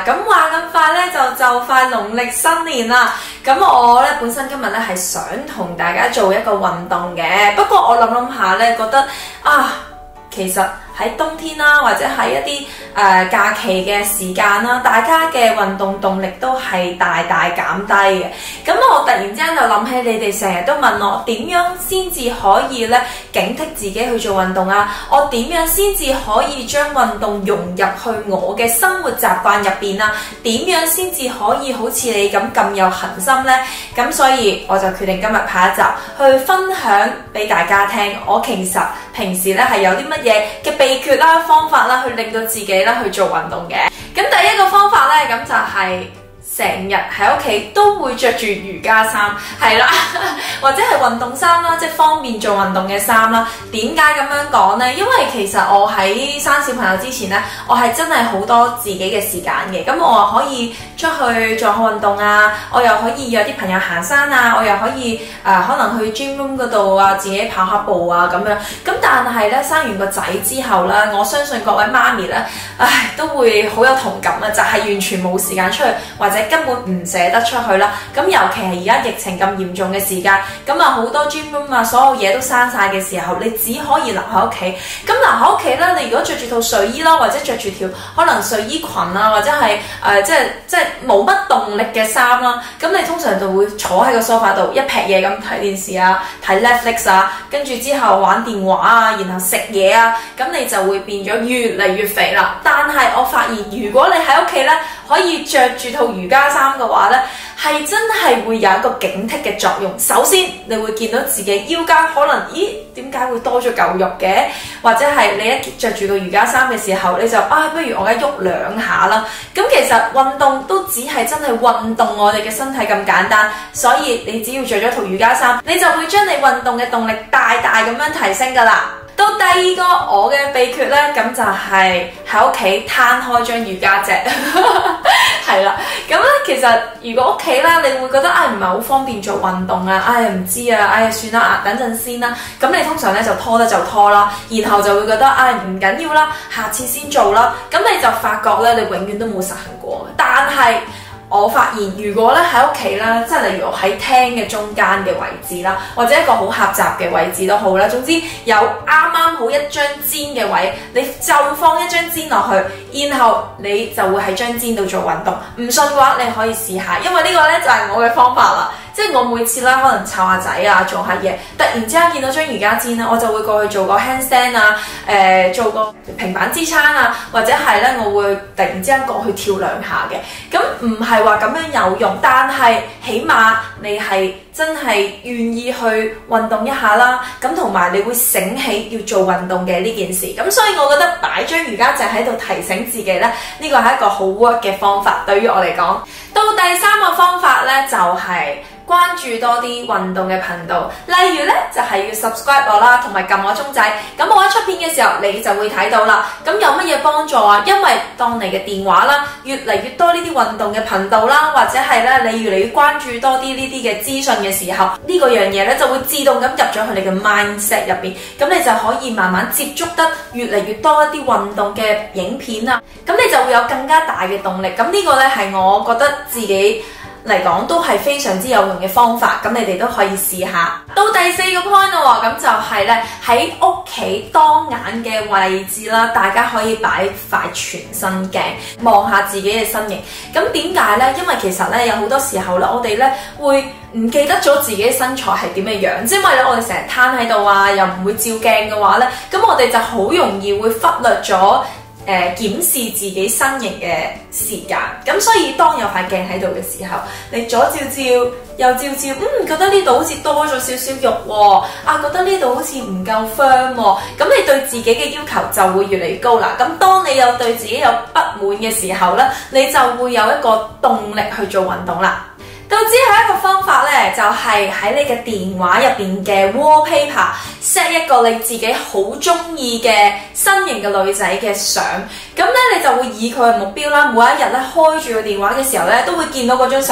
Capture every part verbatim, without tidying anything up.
咁話咁快咧就就快農曆新年啦，咁我咧本身今日咧係想同大家做一個運動嘅，不過我諗諗下咧覺得啊，其實喺冬天啦，或者喺一啲誒、呃、假期嘅時間啦，大家嘅運動動力都係大大減低嘅。咁我突然之間就諗起你哋成日都問我點樣先至可以咧警惕自己去做運動啊？我點樣先至可以將運動融入去我嘅生活習慣入邊啊？點樣先至可以好似你咁咁有恆心呢？咁所以我就決定今日拍一集去分享俾大家聽。我其實平時咧係有啲乜嘢嘅秘訣啦、方法啦，去令到自己咧去做運動嘅。咁第一個方法咧，咁就係成日喺屋企都會着住瑜伽衫，係啦，或者係運動衫啦，即係方便做運動嘅衫啦。點解咁樣講呢？因為其實我喺生小朋友之前呢，我係真係好多自己嘅時間嘅。咁我啊可以出去做下運動啊，我又可以約啲朋友行山啊，我又可以誒、呃、可能去 gym room 嗰度啊，自己跑下步啊咁樣。咁但係咧生完個仔之後咧，我相信各位媽咪咧，唉都會好有同感啊，就係、是、完全冇時間出去，或者根本唔捨得出去啦。咁尤其係而家疫情咁嚴重嘅時間，咁啊好多 gym room 啊，所有嘢都閂晒嘅時候，你只可以留喺屋企。咁留喺屋企咧，你如果着住套睡衣啦，或者着住條可能睡衣裙啊，或者係誒、呃、即係即係冇乜動力嘅衫啦，咁你通常就會坐喺個梳化度一劈嘢咁睇電視啊，睇 Netflix 啊，跟住之後玩電話啊，然後食嘢啊，咁你就會變咗越嚟越肥啦。但係我發現，如果你喺屋企咧，可以着住套瑜伽衫嘅話咧，係真係會有一個警惕嘅作用。首先，你會見到自己腰間可能，咦，點解會多咗嚿肉嘅？或者係你一着住個瑜伽衫嘅時候，你就啊，不如我而家喐兩下啦。咁其實運動都只係真係運動我哋嘅身體咁簡單，所以你只要着咗套瑜伽衫，你就會將你運動嘅動力大大咁樣提升噶啦。到第二個我嘅秘訣呢，咁就係喺屋企攤開張瑜伽席，係啦。咁咧其實如果屋企咧，你會覺得唉唔係好方便做運動啊，唉唔知啊，唉算啦，等陣先啦。咁你通常咧就拖得就拖啦，然後就會覺得唉唔緊要啦，下次先做啦。咁你就發覺咧，你永遠都冇實行過。但係我發現，如果咧喺屋企啦，即係例如喺廳嘅中間嘅位置啦，或者一個好狹窄嘅位置都好啦，總之有啱啱好一張氈嘅位，你就放一張氈落去，然後你就會喺張氈度做運動。唔信嘅話，你可以試下，因為呢個咧就係我嘅方法啦。即係我每次啦，可能湊下仔啊，做下嘢，突然之間見到張瑜伽墊咧，我就會過去做個 handstand 啊，誒、呃、做個平板支撐啊，或者係咧，我會突然之間過去跳兩下嘅。咁唔係話咁樣有用，但係起碼你係真係願意去運動一下啦。咁同埋你會醒起要做運動嘅呢件事。咁所以我覺得擺張瑜伽墊喺度提醒自己咧，呢個係一個好 work 嘅方法。對於我嚟講，到第三個方法咧就係、是。關注多啲運動嘅頻道，例如咧就係、是、要 subscribe 我啦，同埋撳我鐘仔，咁我一出片嘅時候你就會睇到啦。咁有乜嘢幫助啊？因為當你嘅電話啦，越嚟越多呢啲運動嘅頻道啦，或者係咧你越嚟越關注多啲呢啲嘅資訊嘅時候，這個、呢個樣嘢咧就會自動咁入咗去你嘅 mindset 入邊，咁你就可以慢慢接觸得越嚟越多一啲運動嘅影片啊，咁你就會有更加大嘅動力。咁呢個咧係我覺得自己嚟講都係非常之有用嘅方法，咁你哋都可以試下。到第四個 point 啦，咁就係咧喺屋企當眼嘅位置啦，大家可以擺塊全身鏡望下自己嘅身形。咁點解呢？因為其實咧有好多時候咧，我哋咧會唔記得咗自己身材係點嘅樣，即係因為咧我哋成日攤喺度啊，又唔會照鏡嘅話咧，咁我哋就好容易會忽略咗誒、呃、檢視自己身形嘅時間。咁所以當有塊鏡喺度嘅時候，你左照照右照照，嗯，覺得呢度好似多咗少少肉喎，啊，覺得呢度好似唔夠 firm 喎，咁你對自己嘅要求就會越嚟越高啦。咁當你有對自己有不滿嘅時候咧，你就會有一個動力去做運動啦。到之後一個方法咧，就係、是、喺你嘅電話入邊嘅 wallpaper set 一個你自己好中意嘅身形嘅女仔嘅相，咁咧你就會以佢為目標啦。每一日咧開住個電話嘅時候咧，都會見到嗰張相，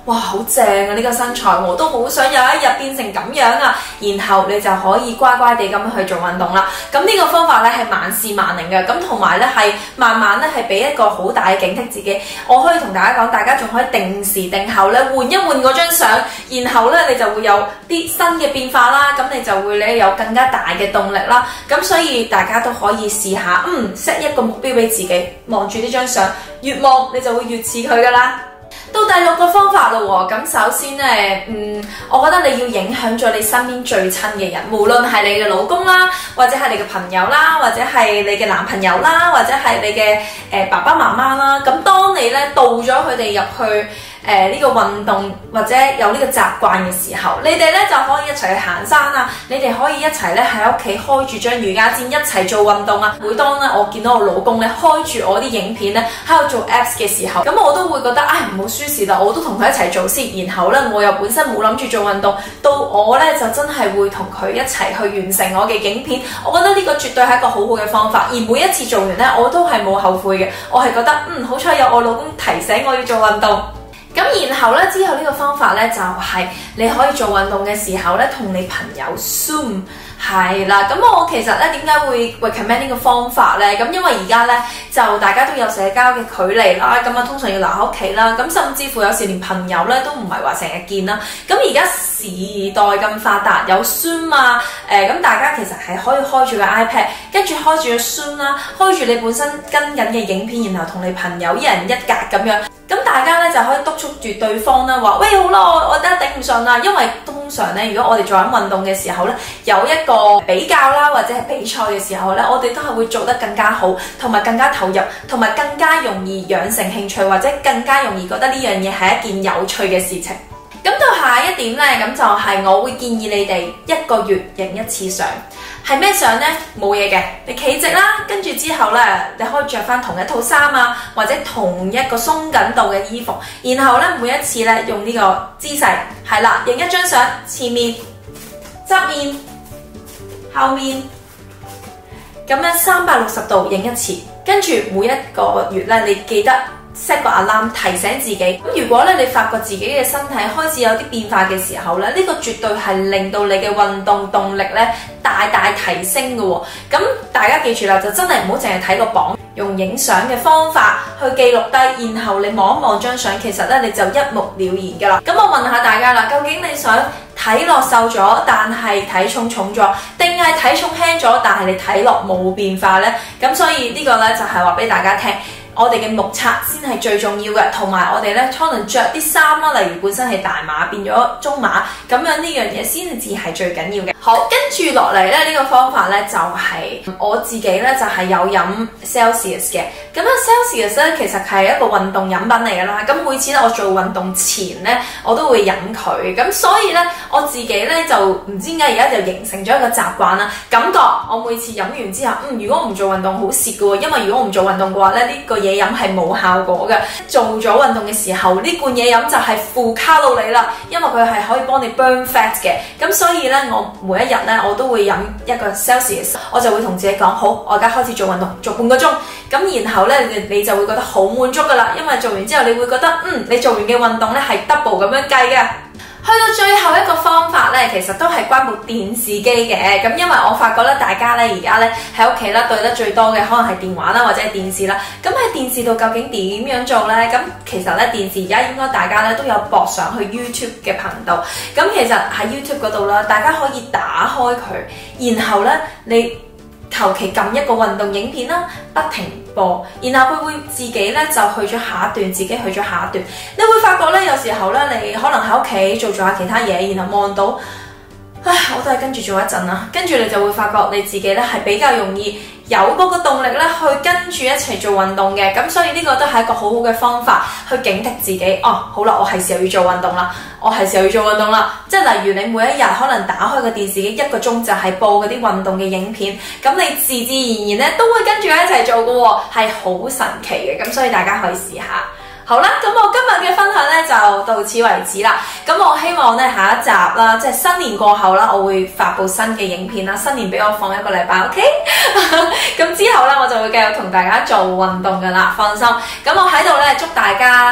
哇好正啊呢個身材，我都好想有一日變成咁樣啊，然後你就可以乖乖地咁去做運動啦。咁呢個方法咧係萬試萬靈嘅，咁同埋咧係慢慢咧係俾一個好大嘅警惕自己。我可以同大家講，大家仲可以定時定候咧換一換嗰張相，然後咧你就會有啲新嘅變化啦，咁你就會咧有更加大嘅動力啦。咁所以大家都可以試下，嗯 set 一個目標俾自己，望住呢張相，越望你就會越似佢噶啦。到第六個方法咯喎，咁首先咧，嗯，我覺得你要影響咗你身邊最親嘅人，無論係你嘅老公啦，或者係你嘅朋友啦，或者係你嘅男朋友啦，或者係你嘅誒、呃、爸爸媽媽啦。咁當你咧導咗佢哋入去誒呢、呃這個運動或者有呢個習慣嘅時候，你哋咧就可以一齊去行山啊！你哋可以一齊咧喺屋企開住張瑜伽墊一齊做運動啊！每當咧我見到我老公咧開住我啲影片咧喺度做 abs 嘅時候，咁我都會覺得唉唔好輸蝕啦，我都同佢一齊做先。然後咧我又本身冇諗住做運動，到我咧就真係會同佢一齊去完成我嘅影片。我覺得呢個絕對係一個好好嘅方法，而每一次做完咧我都係冇後悔嘅。我係覺得嗯好彩有我老公提醒我要做運動。咁然後咧，之後呢個方法咧就係、是、你可以做運動嘅時候咧，同你朋友 Zoom 係啦。咁我其實咧點解會 recommend 呢個方法咧？咁因為而家咧就大家都有社交嘅距離啦，咁啊通常要留喺屋企啦，咁甚至乎有時連朋友咧都唔係話成日見啦。咁而家時代咁發達，有 Zoom 啊，誒、呃、咁大家其實係可以開住個 iPad， 跟住開住個 Zoom 啦，開住你本身跟緊嘅影片，然後同你朋友一人一格咁樣。咁大家咧就可以督促住對方啦，話喂好啦，我我真係頂唔順啦，因為通常咧，如果我哋做緊運動嘅時候咧，有一個比較啦，或者係比賽嘅時候咧，我哋都係會做得更加好，同埋更加投入，同埋更加容易養成興趣，或者更加容易覺得呢樣嘢係一件有趣嘅事情。咁到下一點咧，咁就係我會建議你哋一個月影一次相。係咩相呢？冇嘢嘅，你企直啦，跟住之後咧，你可以着翻同一套衫啊，或者同一個鬆緊度嘅衣服，然後咧每一次咧用呢個姿勢，係啦，影一張相，前面、側面、後面，咁樣三百六十度影一次，跟住每一個月咧，你記得set 個 alarm 提醒自己。咁如果咧你發覺自己嘅身體開始有啲變化嘅時候咧，呢個絕對係令到你嘅運動動力咧大大提升嘅喎。咁大家記住啦，就真係唔好淨係睇個榜，用影相嘅方法去記錄低，然後你望一望張相，其實咧你就一目了然㗎啦。咁我問下大家啦，究竟你想睇落瘦咗，但係體重重咗，定係體重輕咗，但係你睇落冇變化呢？咁所以呢個咧就係話俾大家聽。我哋嘅目測先係最重要嘅，同埋我哋咧可能着啲衫啦，例如本身係大碼變咗中碼，咁樣呢樣嘢先至係最緊要嘅。好，跟住落嚟咧呢個方法咧就係、是、我自己咧就係、是、有飲 Celsius 嘅。咁啊 Celsius 咧其實係一個運動飲品嚟㗎啦。咁每次咧我做運動前咧我都會飲佢，咁所以咧我自己咧就唔知點解而家就形成咗一個習慣啦。感覺我每次飲完之後，嗯，如果我唔做運動好蝕㗎喎，因為如果我唔做運動嘅話咧呢、這個嘢飲係冇效果嘅。做咗運動嘅時候，呢罐嘢飲就係負卡路里啦，因為佢係可以幫你 burn fat 嘅。咁所以咧，我每一日咧我都會飲一個 Celsius， 我就會同自己講，好，我而家開始做運動，做半個鐘。咁然後咧，你就會覺得好滿足噶啦，因為做完之後你會覺得，嗯，你做完嘅運動咧係 double 咁樣計嘅。去到最後一個方法咧，其實都係關部電視機嘅。咁因為我發覺咧，大家咧而家咧喺屋企啦對得最多嘅，可能係電話啦或者係電視啦。咁喺電視度究竟點樣做咧？咁其實咧電視而家應該大家咧都有駁上去 YouTube 嘅頻道。咁其實喺 YouTube 嗰度啦，大家可以打開佢，然後咧你求其撳一個運動影片啦，不停播，然後佢會自己咧就去咗下一段，自己去咗下一段。你會發覺咧，有時候咧，你可能喺屋企做做下其他嘢，然後望到，唉，我都係跟住做一陣啦，跟住你就會發覺你自己咧係比較容易有嗰個動力咧去跟住一齊做運動嘅。咁所以呢個都係一個好好嘅方法去警惕自己。哦，好啦，我係時候要做運動啦，我係時候要做運動啦。即係例如你每一日可能打開個電視機一個鐘就係播嗰啲運動嘅影片，咁你自自然然咧都會跟住一齊做嘅喎，係好神奇嘅。咁所以大家可以試下。好啦，咁我今日嘅分享咧就到此為止啦。咁我希望咧下一集啦，即係新年過後啦，我會發布新嘅影片啦。新年俾我放一個禮拜 ，OK？ 咁之後咧我就會繼續同大家做運動噶啦，放心。咁我喺度咧祝大家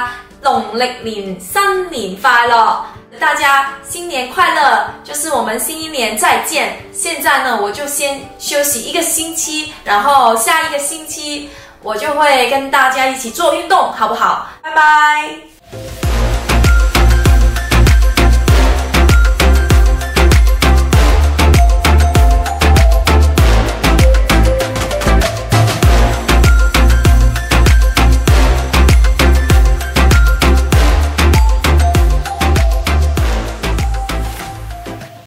農曆年新年快樂！大家新年快樂！就是我們新一年再見。現在呢，我就先休息一個星期，然後下一個星期我就會跟大家一起做運動，好不好？拜拜。